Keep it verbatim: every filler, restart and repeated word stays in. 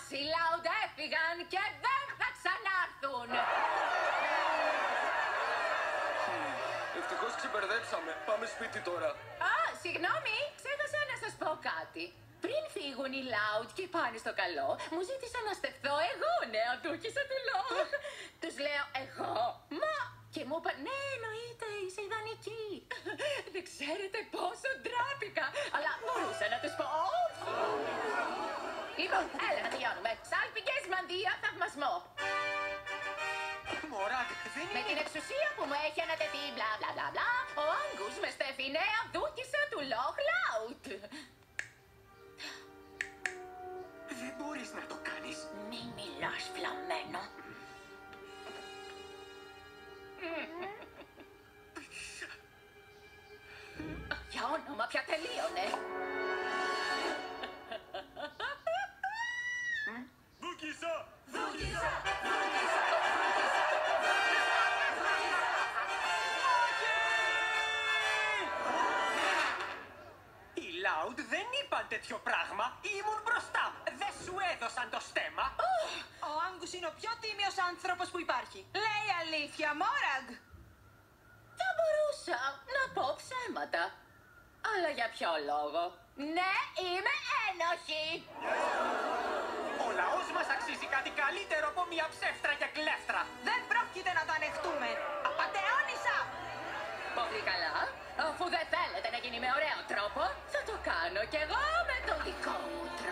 οι Loud έφυγαν και δεν θα ξανάρθουν. Ευτυχώς ξεμπερδέψαμε. Πάμε σπίτι τώρα. Α, συγγνώμη, ξέχασα να σας πω κάτι. Πριν φύγουν οι Loud και πάνε στο καλό, μου ζήτησαν να στεφθώ εγώ νέα δούκισσα του Loud. Τους λέω εγώ, μα... Και μου είπα, ναι, εννοείται, είσαι ιδανική. Δεν ξέρετε πόσο ντράπηκα, αλλά μπορούσα να τους πω όχι. Λοιπόν, έλα να τελειώνουμε. Σάλπικες, μανδύα, θαυμασμό. Μωράκ, δεν είναι... Με την εξουσία που μου έχει ανατεθεί, μπλα μπλα μπλα μπλα, ο Άγκους με στέφει νέα δούκισσα του Λοχ Λάουτ. Δεν μπορείς να το κάνεις. Μη μιλάς, φλαμμένο. Για όνομα, πια τελείωνε. Δούκισσα! Δούκισσα! Οι Loud δεν είπαν τέτοιο πράγμα. Ήμουν μπροστά. Δεν σου έδωσαν το στέμμα. Ο Άγκους είναι ο πιο τίμιος άνθρωπος που υπάρχει. Λέει αλήθεια, Μόραγκ. Θα μπορούσα να πω ψέματα. Αλλά για ποιο λόγο? Ναι, είμαι ένοχη. Ο λαός μας αξίζει κάτι καλύτερο από μια ψεύτρα και κλέφτρα. Δεν πρόκειται να το ανεχτούμε. Απατεώνησα. Πολύ καλά. Αφού δεν θέλετε να γίνει με ωραίο τρόπο, θα το κάνω κι εγώ με τον δικό μου τρόπο.